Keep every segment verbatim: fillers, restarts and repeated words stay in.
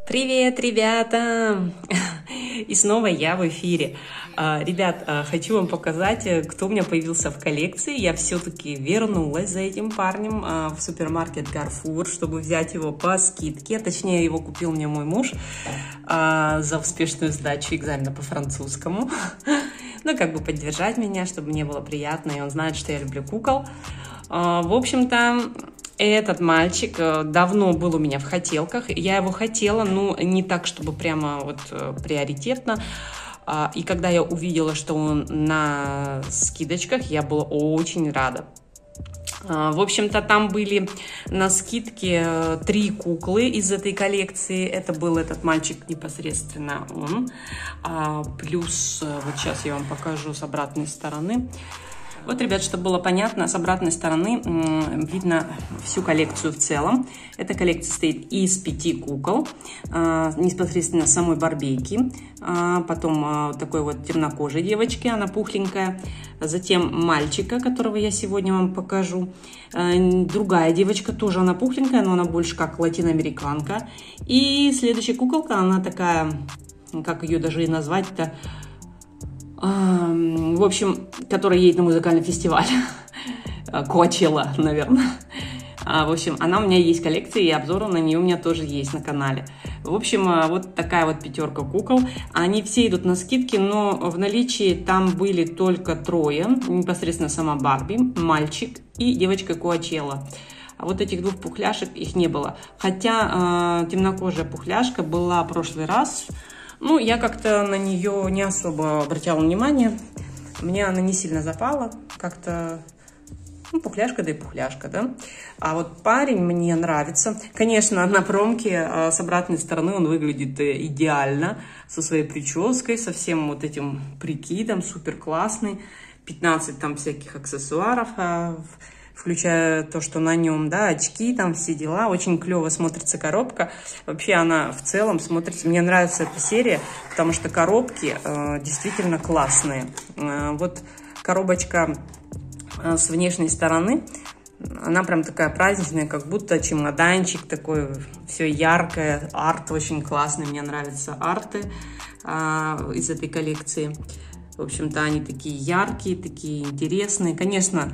Привет, ребята! И снова я в эфире. Ребят, хочу вам показать, кто у меня появился в коллекции. Я все-таки вернулась за этим парнем в супермаркет Carrefour, чтобы взять его по скидке. Точнее, его купил мне мой муж за успешную сдачу экзамена по французскому. Ну, как бы поддержать меня, чтобы мне было приятно, и он знает, что я люблю кукол. В общем-то, этот мальчик давно был у меня в хотелках. Я его хотела, но не так, чтобы прямо вот приоритетно. И когда я увидела, что он на скидочках, я была очень рада. В общем-то, там были на скидке три куклы из этой коллекции. Это был этот мальчик непосредственно он. Плюс, вот сейчас я вам покажу с обратной стороны. Вот, ребят, чтобы было понятно, с обратной стороны видно всю коллекцию в целом. Эта коллекция состоит из пяти кукол, непосредственно самой Барбейки, потом такой вот темнокожей девочки, она пухленькая, затем мальчика, которого я сегодня вам покажу, другая девочка, тоже она пухленькая, но она больше как латиноамериканка, и следующая куколка, она такая, как ее даже и назвать-то, в общем, которая едет на музыкальный фестиваль. Коачелла, наверное. В общем, она у меня есть в коллекции, и обзоры на нее у меня тоже есть на канале. В общем, вот такая вот пятерка кукол. Они все идут на скидки, но в наличии там были только трое. Непосредственно сама Барби, мальчик и девочка Коачелла. А вот этих двух пухляшек их не было. Хотя э, темнокожая пухляшка была в прошлый раз. Ну, я как-то на нее не особо обращала внимание. Мне она не сильно запала. Как-то, ну, пухляшка, да и пухляшка, да. А вот парень мне нравится. Конечно, на промке с обратной стороны он выглядит идеально. Со своей прической, со всем вот этим прикидом. Супер классный. пятнадцать там всяких аксессуаров, включая то, что на нем, да, очки, там все дела. Очень клево смотрится коробка. Вообще она в целом смотрится... Мне нравится эта серия, потому что коробки э, действительно классные. Э, вот коробочка э, с внешней стороны, она прям такая праздничная, как будто чемоданчик такой, все яркое. Арт очень классный, мне нравятся арты э, из этой коллекции. В общем-то, они такие яркие, такие интересные. Конечно,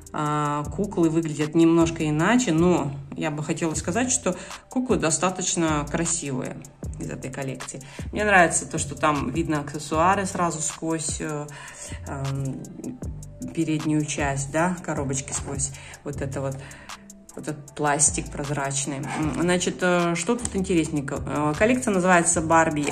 куклы выглядят немножко иначе, но я бы хотела сказать, что куклы достаточно красивые из этой коллекции. Мне нравится то, что там видно аксессуары сразу сквозь э, э, переднюю часть, да, коробочки сквозь вот это вот, вот этот пластик прозрачный. Значит, что тут интересненько? Коллекция называется Barbie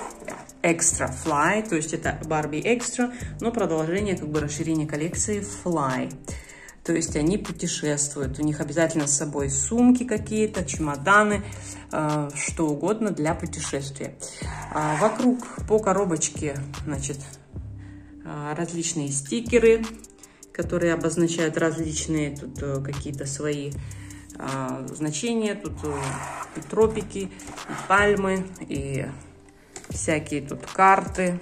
Extra Fly, то есть это Barbie Extra, но продолжение, как бы расширение коллекции Fly. То есть они путешествуют, у них обязательно с собой сумки какие-то, чемоданы, э, что угодно для путешествия. А вокруг по коробочке, значит, э, различные стикеры, которые обозначают различные тут э, какие-то свои э, значения. Тут э, и тропики, и пальмы, и всякие тут карты.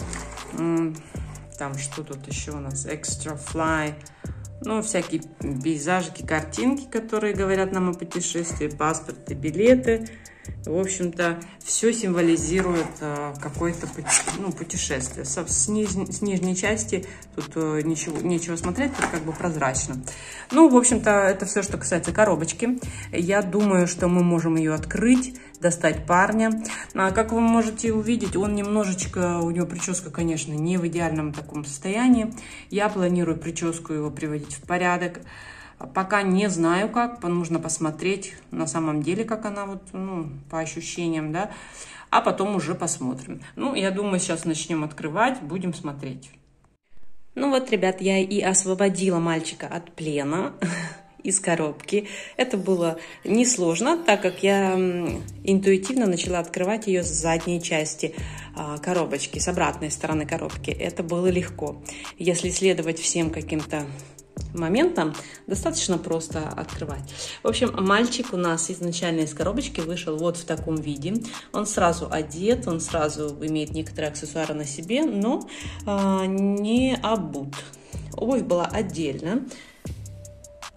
Там что тут еще у нас? Extra Fly. Ну, всякие пейзажики, картинки, которые говорят нам о путешествии, паспорты, билеты. В общем-то, все символизирует а, какое-то ну, путешествие. С, с, ниж, с нижней части тут а, ничего, нечего смотреть, тут как бы прозрачно. Ну, в общем-то, это все, что касается коробочки. Я думаю, что мы можем ее открыть, достать парня. А, как вы можете увидеть, он немножечко, у него прическа, конечно, не в идеальном таком состоянии. Я планирую прическу его приводить в порядок. Пока не знаю как, нужно посмотреть на самом деле, как она вот, ну, по ощущениям, да, а потом уже посмотрим. Ну, я думаю, сейчас начнем открывать, будем смотреть. Ну вот, ребят, я и освободила мальчика от плена из коробки. Это было несложно, так как я интуитивно начала открывать ее с задней части коробочки, с обратной стороны коробки. Это было легко. Если следовать всем каким-то моментом, достаточно просто открывать. В общем, мальчик у нас изначально из коробочки вышел вот в таком виде. Он сразу одет, он сразу имеет некоторые аксессуары на себе, но э, не обут. Обувь была отдельно.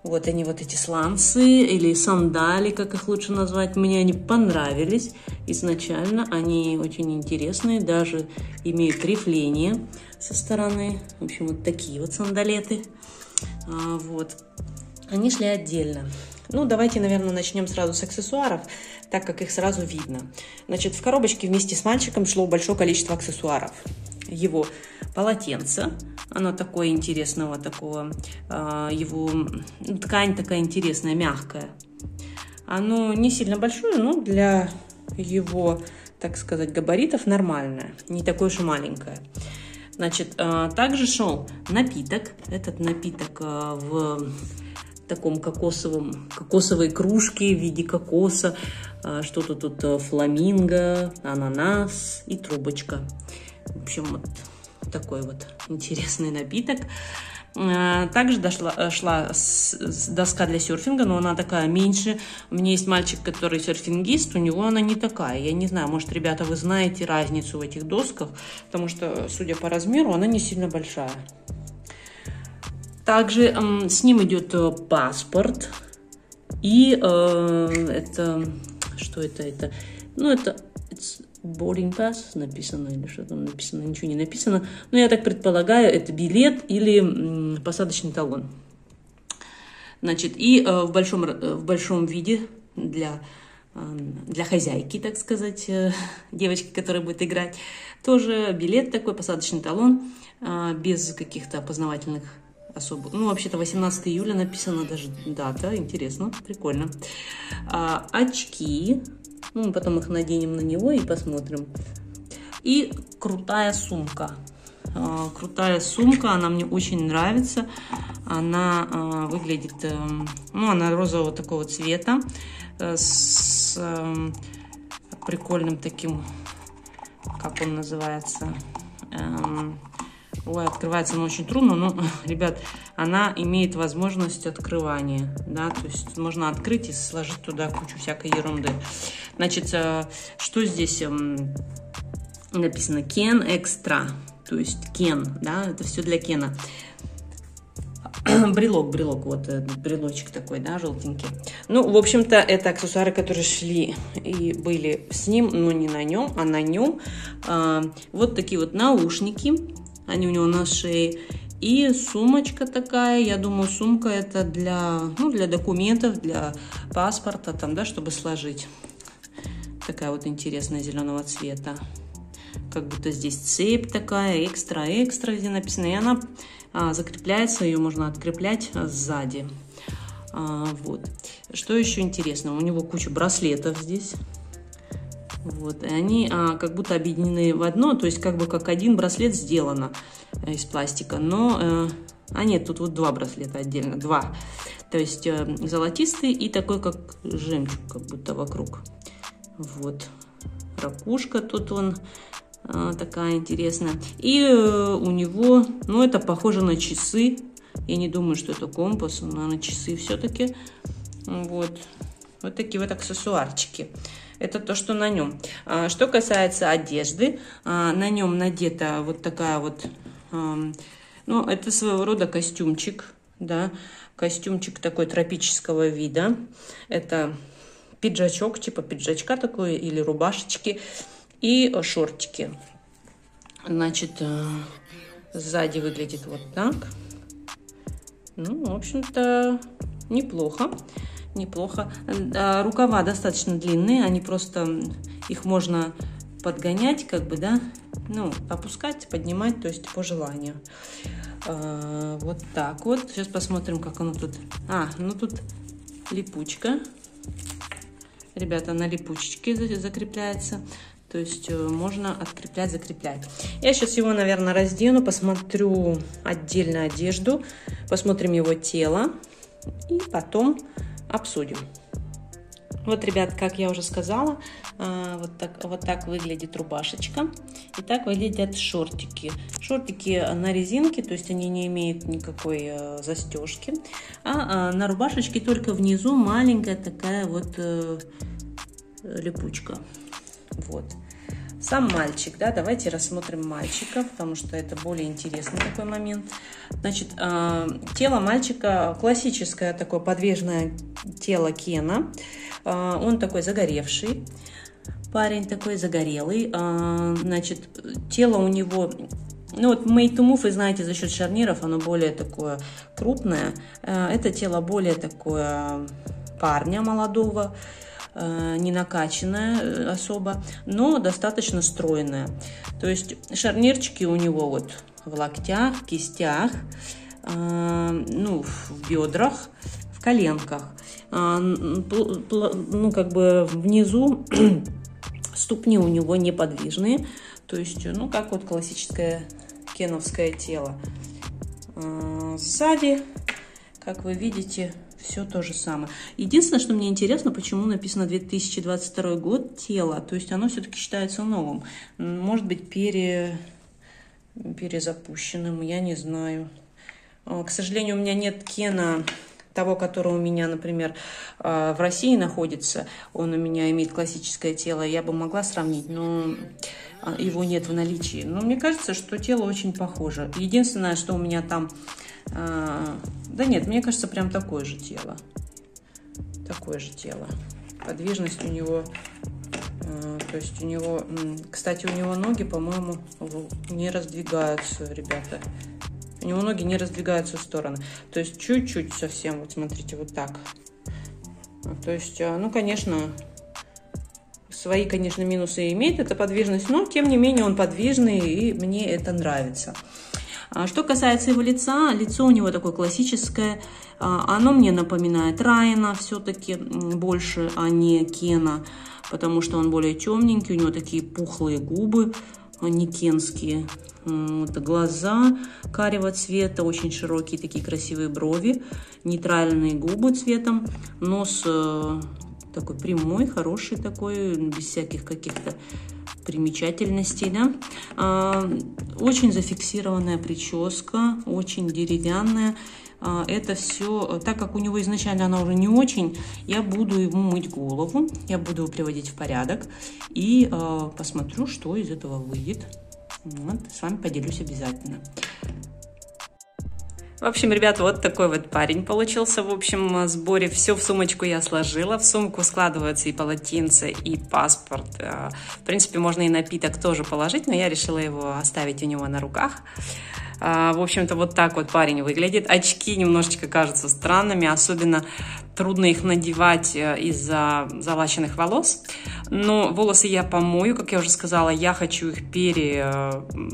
Вот они, вот эти сланцы или сандали, как их лучше назвать. Мне они понравились изначально. Они очень интересные, даже имеют рифление со стороны. В общем, вот такие вот сандалеты. А, вот. Они шли отдельно. Ну, давайте, наверное, начнем сразу с аксессуаров, так как их сразу видно. Значит, в коробочке вместе с мальчиком шло большое количество аксессуаров. Его полотенце, оно такое интересного такого, его ткань такая интересная, мягкая. Оно не сильно большое, но для его, так сказать, габаритов нормальное, не такое уж и маленькое. Значит, также шел напиток. Этот напиток в таком кокосовом, кокосовой кружке в виде кокоса. Что-то тут фламинго, ананас и трубочка. В общем, вот такой вот интересный напиток. Также дошла, шла доска для серфинга, но она такая меньше. У меня есть мальчик, который серфингист, у него она не такая. Я не знаю, может, ребята, вы знаете разницу в этих досках, потому что, судя по размеру, она не сильно большая. Также э, с ним идет паспорт. И э, это... Что это? это? Ну, это... boarding pass написано, или что там написано, ничего не написано. Но я так предполагаю, это билет или м, посадочный талон. Значит, и э, в, большом, в большом виде для, э, для хозяйки, так сказать, э, девочки, которая будет играть, тоже билет такой, посадочный талон, э, без каких-то опознавательных особых. Ну, вообще-то восемнадцатое июля написано даже дата, интересно, прикольно. А, очки. Ну, мы потом их наденем на него и посмотрим. И крутая сумка. А, крутая сумка, она мне очень нравится. Она а, выглядит, а, ну, она розового такого цвета. А, с а, прикольным таким, как он называется... А, Ой, открывается она очень трудно, но, ребят, она имеет возможность открывания, да, то есть можно открыть и сложить туда кучу всякой ерунды. Значит, что здесь написано? Ken Extra, то есть Ken, да, это все для Кена. Брелок, брелок, вот брелочек такой, да, желтенький. Ну, в общем-то, это аксессуары, которые шли и были с ним, но не на нем, а на нем. Вот такие вот наушники. Они у него на шее. И сумочка такая. Я думаю, сумка это для, ну, для документов, для паспорта, там, да, чтобы сложить. Такая вот интересная зеленого цвета. Как будто здесь цепь такая, экстра-экстра, где написано. И она а, закрепляется, ее можно откреплять сзади. А, вот. Что еще интересно? У него куча браслетов здесь. Вот, и они а, как будто объединены в одно, то есть как бы как один браслет сделано э, из пластика, но, э, а нет, тут вот два браслета отдельно, два, то есть э, золотистый и такой как жемчуг, как будто вокруг, вот, ракушка тут он э, такая интересная, и э, у него, ну это похоже на часы, я не думаю, что это компас, но на часы все-таки, вот, вот такие вот аксессуарчики. Это то, что на нем. Что касается одежды, на нем надета вот такая вот, ну, это своего рода костюмчик, да, костюмчик такой тропического вида. Это пиджачок, типа пиджачка такой, или рубашечки, и шортики. Значит, сзади выглядит вот так. Ну, в общем-то, неплохо. Неплохо. Рукава достаточно длинные, они просто, их можно подгонять, как бы, да, ну, опускать, поднимать, то есть по желанию. А, вот так вот. Сейчас посмотрим, как оно тут. А, ну тут липучка. Ребята, на липучечке закрепляется. То есть можно откреплять, закреплять. Я сейчас его, наверное, раздену, посмотрю отдельно одежду, посмотрим его тело и потом обсудим. Вот, ребят, как я уже сказала, вот так, вот так выглядит рубашечка. И так выглядят шортики. Шортики на резинке, то есть они не имеют никакой застежки. А на рубашечке только внизу маленькая такая вот липучка. Вот. Сам мальчик, да, давайте рассмотрим мальчика, потому что это более интересный такой момент. Значит, тело мальчика классическое такое подвижное тело Кена. Он такой загоревший, парень такой загорелый. Значит, тело у него... Ну вот Made to Move, вы знаете, за счет шарниров оно более такое крупное. Это тело более такое парня молодого, не накачанное особо, но достаточно стройное. То есть шарнирчики у него вот в локтях, в кистях, ну, в бедрах, в коленках. Ну, как бы внизу ступни у него неподвижные. То есть, ну, как вот классическое кеновское тело. Сзади, как вы видите, все то же самое. Единственное, что мне интересно, почему написано две тысячи двадцать второй год тело. То есть оно все-таки считается новым. Может быть, пере... перезапущенным, я не знаю. К сожалению, у меня нет Кена того, который у меня, например, в России находится. Он у меня имеет классическое тело. Я бы могла сравнить, но его нет в наличии. Но мне кажется, что тело очень похоже. Единственное, что у меня там... Да нет, мне кажется, прям такое же тело. Такое же тело. Подвижность у него... То есть у него... Кстати, у него ноги, по-моему, не раздвигаются, ребята. У него ноги не раздвигаются в стороны. То есть чуть-чуть совсем, вот смотрите, вот так. То есть, ну, конечно, свои, конечно, минусы имеет эта подвижность, но, тем не менее, он подвижный, и мне это нравится. Что касается его лица, лицо у него такое классическое. Оно мне напоминает Райана все-таки больше, а не Кена, потому что он более темненький, у него такие пухлые губы, не кенские. Вот, глаза карего цвета, очень широкие такие красивые брови, нейтральные губы цветом, нос э, такой прямой, хороший такой, без всяких каких-то примечательностей, да? А, очень зафиксированная прическа, очень деревянная. А, это все, так как у него изначально она уже не очень, я буду ему мыть голову, я буду его приводить в порядок и э, посмотрю, что из этого выйдет. Вот, с вами поделюсь обязательно. В общем, ребята, вот такой вот парень получился. В общем, сборе все в сумочку я сложила. В сумку складываются и полотенце, и паспорт. В принципе, можно и напиток тоже положить, но я решила его оставить у него на руках. В общем-то, вот так вот парень выглядит. Очки немножечко кажутся странными, особенно трудно их надевать из-за залаченных волос. Но волосы я помою, как я уже сказала, я хочу их пере...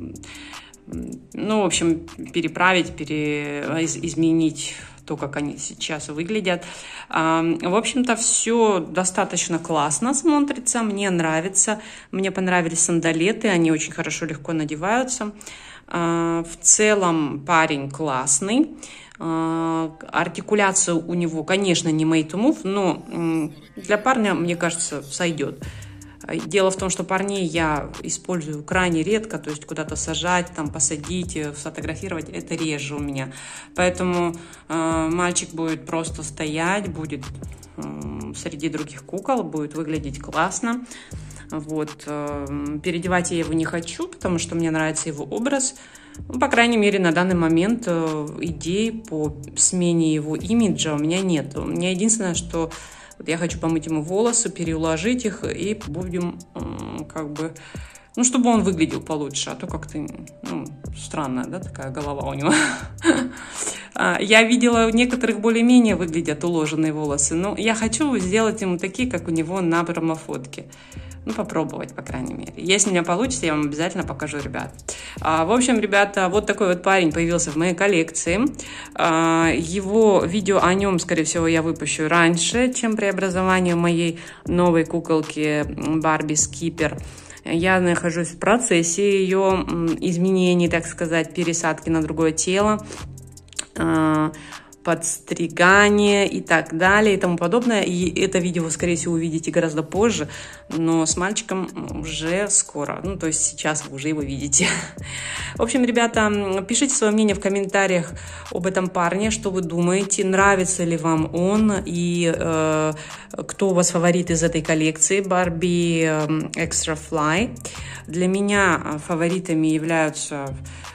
Ну, в общем, переправить, пере... изменить то, как они сейчас выглядят. В общем-то, все достаточно классно смотрится, мне нравится. Мне понравились сандалеты, они очень хорошо, легко надеваются. В целом парень классный. Артикуляция у него, конечно, не made to move, но для парня, мне кажется, сойдет. Дело в том, что парней я использую крайне редко, то есть куда-то сажать, там, посадить, сфотографировать, это реже у меня. Поэтому э, мальчик будет просто стоять, будет э, среди других кукол, будет выглядеть классно. Вот. Э, переодевать я его не хочу, потому что мне нравится его образ. Ну, по крайней мере, на данный момент э, идей по смене его имиджа у меня нет. У меня единственное, что вот я хочу помыть ему волосы, переуложить их, и будем э, как бы... Ну, чтобы он выглядел получше, а то как-то, ну, странная, да, такая голова у него. Я видела, у некоторых более-менее выглядят уложенные волосы, но я хочу сделать ему такие, как у него на промофотке. Ну, попробовать, по крайней мере. Если у меня получится, я вам обязательно покажу, ребят. А, в общем, ребята, вот такой вот парень появился в моей коллекции. А, его видео о нем, скорее всего, я выпущу раньше, чем преобразование моей новой куколки Барби Скипер. Я нахожусь в процессе ее изменений, так сказать, пересадки на другое тело. А, подстригание и так далее и тому подобное. И это видео вы, скорее всего, увидите гораздо позже, но с мальчиком уже скоро. Ну, то есть сейчас вы уже его видите. В общем, ребята, пишите свое мнение в комментариях об этом парне, что вы думаете, нравится ли вам он и э, кто у вас фаворит из этой коллекции Barbie Extra Fly. Для меня фаворитами являются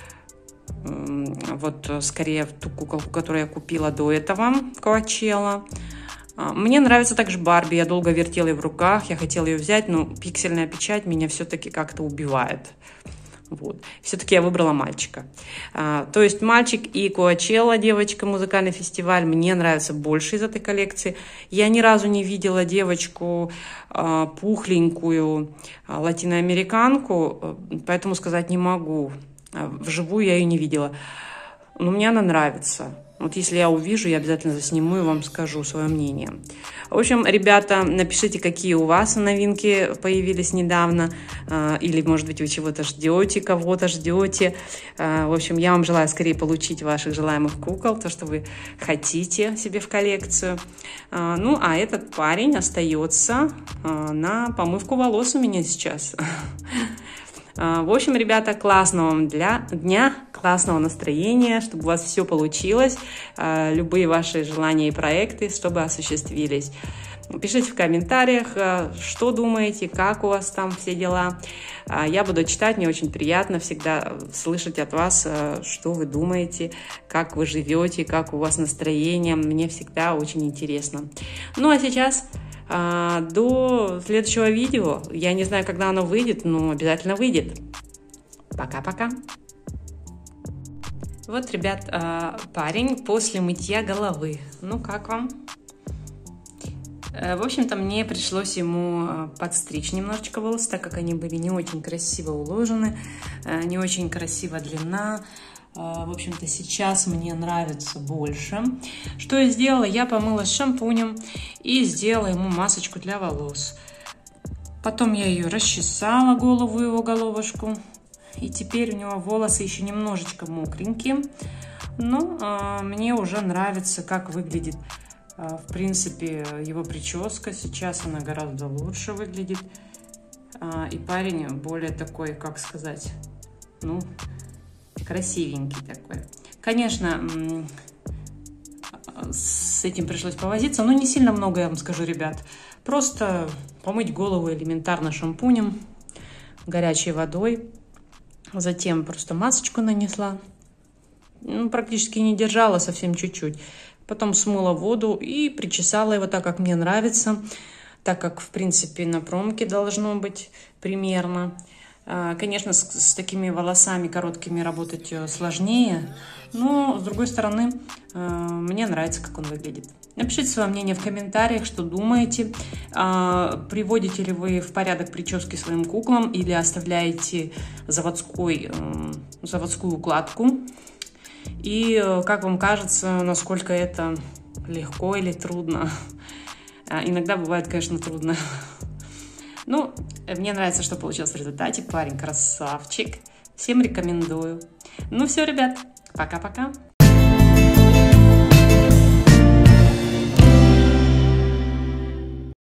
вот скорее ту куколку, которую я купила до этого, Coachella. Мне нравится также Барби, я долго вертела ее в руках, я хотела ее взять, но пиксельная печать меня все-таки как-то убивает. Вот. Все-таки я выбрала мальчика. А, то есть мальчик и Coachella, девочка, музыкальный фестиваль, мне нравится больше из этой коллекции. Я ни разу не видела девочку а, пухленькую а, латиноамериканку, поэтому сказать не могу. Вживую я ее не видела, но мне она нравится. Вот если я увижу, я обязательно засниму и вам скажу свое мнение. В общем, ребята, напишите, какие у вас новинки появились недавно, или, может быть, вы чего-то ждете, кого-то ждете. В общем, я вам желаю скорее получить ваших желаемых кукол, то, что вы хотите себе в коллекцию. Ну, а этот парень остается на помывку волос у меня сейчас. В общем, ребята, классного вам для дня, классного настроения, чтобы у вас все получилось, любые ваши желания и проекты, чтобы осуществились. Пишите в комментариях, что думаете, как у вас там все дела. Я буду читать, мне очень приятно всегда слышать от вас, что вы думаете, как вы живете, как у вас настроение. Мне всегда очень интересно. Ну, а сейчас... до следующего видео. Я не знаю, когда оно выйдет, но обязательно выйдет. Пока-пока. Вот, ребят, парень после мытья головы. Ну, как вам? В общем-то, мне пришлось ему подстричь немножечко волосы, так как они были не очень красиво уложены, не очень красиво длина. В общем-то, сейчас мне нравится больше. Что я сделала? Я помыла с шампунем и сделала ему масочку для волос. Потом я ее расчесала, голову его, головушку. И теперь у него волосы еще немножечко мокренькие. Но а, мне уже нравится, как выглядит, а, в принципе, его прическа. Сейчас она гораздо лучше выглядит. А, и парень более такой, как сказать, ну... красивенький такой. Конечно, с этим пришлось повозиться, но не сильно много, я вам скажу, ребят. Просто помыть голову элементарно шампунем, горячей водой. Затем просто масочку нанесла. Ну, практически не держала, совсем чуть-чуть. Потом смыла воду и причесала его так, как мне нравится. Так как, в принципе, на промке должно быть примерно. Конечно, с, с такими волосами короткими работать сложнее, но, с другой стороны, мне нравится, как он выглядит. Напишите свое мнение в комментариях, что думаете. Приводите ли вы в порядок прически своим куклам или оставляете заводской, заводскую укладку. И как вам кажется, насколько это легко или трудно. Иногда бывает, конечно, трудно. Ну, мне нравится, что получилось в результате. Парень красавчик. Всем рекомендую. Ну все, ребят, пока-пока.